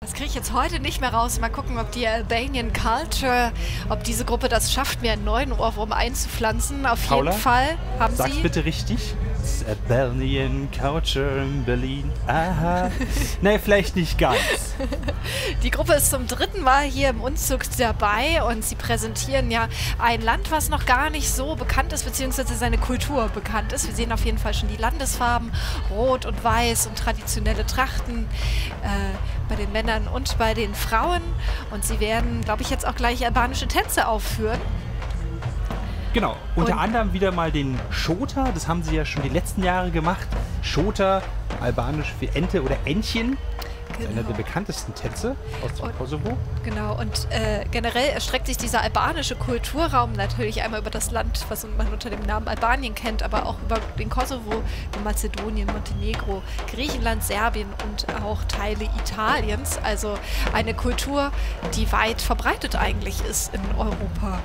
Das kriege ich jetzt heute nicht mehr raus. Mal gucken, ob die Albanian Culture, ob diese Gruppe das schafft, mir einen neuen Ohrwurm einzupflanzen. Auf Paula, jeden Fall haben sag's sie... bitte richtig. Albanian Culture in Berlin. Aha. Nee, vielleicht nicht ganz. Die Gruppe ist zum 3. Mal hier im Umzug dabei und sie präsentieren ja ein Land, was noch gar nicht so bekannt ist, beziehungsweise seine Kultur bekannt ist. Wir sehen auf jeden Fall schon die Landesfarben, Rot und Weiß und traditionelle Trachten bei den Männern und bei den Frauen. Und sie werden, glaube ich, jetzt auch gleich albanische Tänze aufführen. Genau, unter anderem wieder mal den Shota, das haben sie ja schon die letzten Jahre gemacht. Shota, albanisch für Ente oder Entchen. Das ist einer der bekanntesten Tänze aus dem Kosovo. Genau, und generell erstreckt sich dieser albanische Kulturraum natürlich einmal über das Land, was man unter dem Namen Albanien kennt, aber auch über den Kosovo, Mazedonien, Montenegro, Griechenland, Serbien und auch Teile Italiens. Also eine Kultur, die weit verbreitet eigentlich ist in Europa.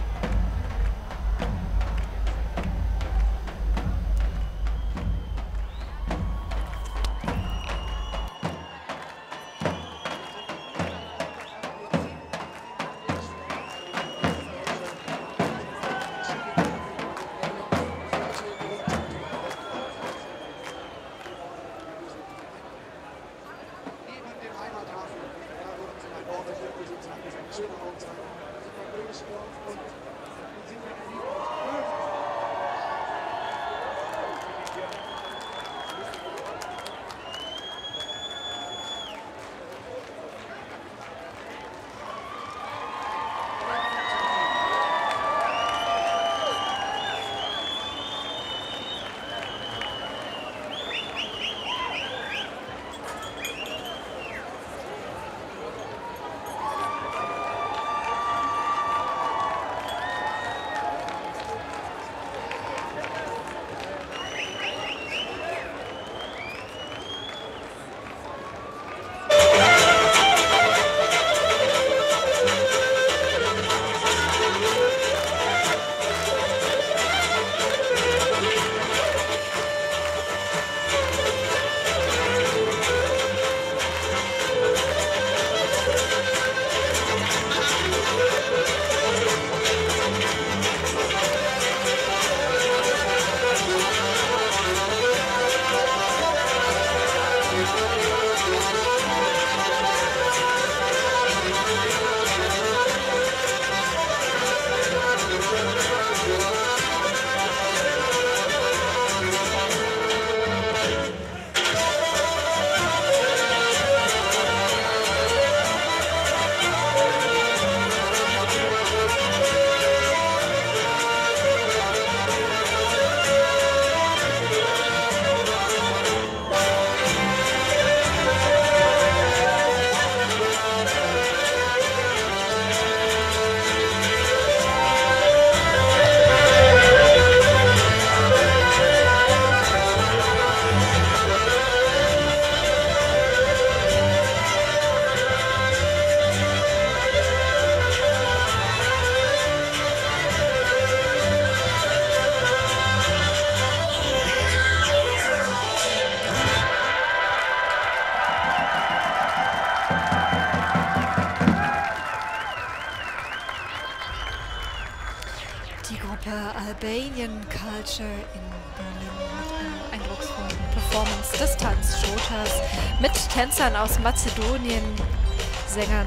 Albanian Culture in Berlin mit einer eindrucksvollen Performance des Tanzshotas mit Tänzern aus Mazedonien, Sängern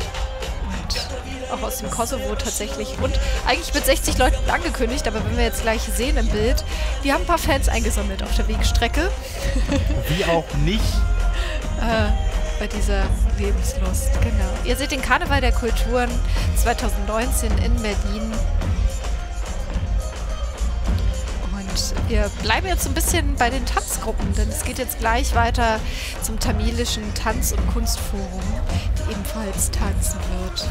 und auch aus dem Kosovo tatsächlich und eigentlich mit 60 Leuten angekündigt, aber wenn wir jetzt gleich sehen im Bild, die haben ein paar Fans eingesammelt auf der Wegstrecke. Wie auch nicht. Bei dieser Lebenslust, genau. Ihr seht den Karneval der Kulturen 2019 in Berlin. Und wir bleiben jetzt so ein bisschen bei den Tanzgruppen, denn es geht jetzt gleich weiter zum tamilischen Tanz- und Kunstforum, die ebenfalls tanzen wird.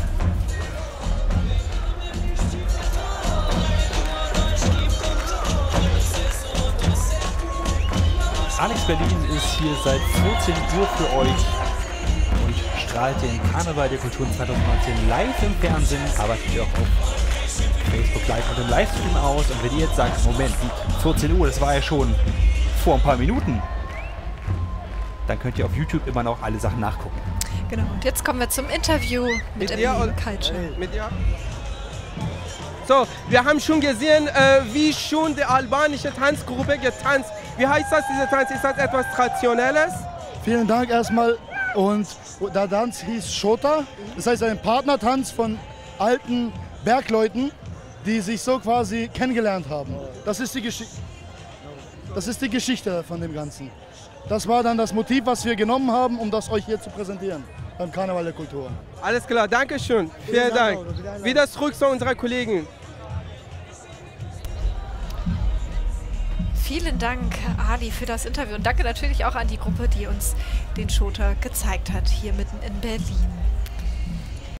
Alex Berlin ist hier seit 14 Uhr für euch und strahlt den Karneval der Kulturen 2019 live im Fernsehen, aber natürlich auch auf Facebook Live und im Livestream aus. Und wenn ihr jetzt sagt, Moment, 14 Uhr, das war ja schon vor ein paar Minuten, dann könnt ihr auf YouTube immer noch alle Sachen nachgucken. Genau, und jetzt kommen wir zum Interview mit Emily Culture. Mit ihr? So, wir haben schon gesehen, wie schon die albanische Tanzgruppe getanzt. Wie heißt das, dieser Tanz? Ist das etwas Traditionelles? Vielen Dank erstmal. Und der Tanz hieß Shota. Das heißt ein Partnertanz von alten Bergleuten, die sich so quasi kennengelernt haben. Das ist die Geschichte von dem Ganzen. Das war dann das Motiv, was wir genommen haben, um das euch hier zu präsentieren beim Karneval der Kulturen. Alles klar, danke schön. Vielen Dank. Wieder zurück zu unserer Kollegen. Vielen Dank, Ali, für das Interview. Und danke natürlich auch an die Gruppe, die uns den Shota gezeigt hat, hier mitten in Berlin.